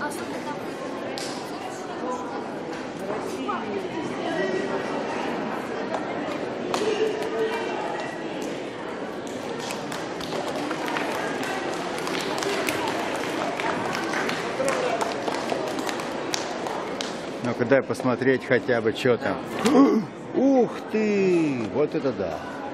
Ну-ка дай посмотреть хотя бы, что там. Ух ты! Вот это да!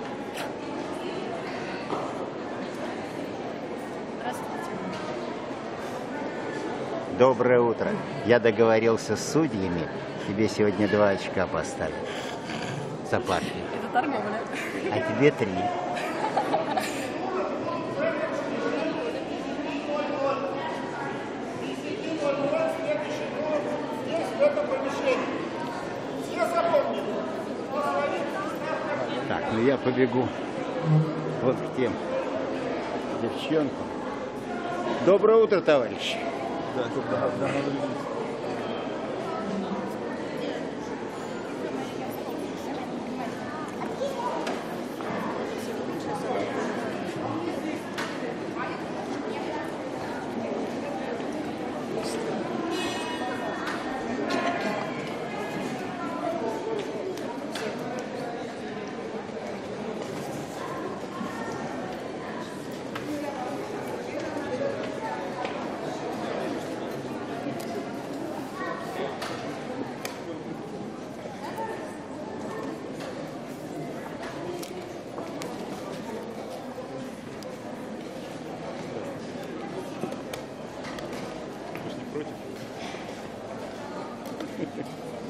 Доброе утро. Я договорился с судьями. Тебе сегодня 2 очка поставить. За партию. Это торговля. А тебе 3. Так, ну я побегу вот к тем девчонкам. Доброе утро, товарищи. Да. Против?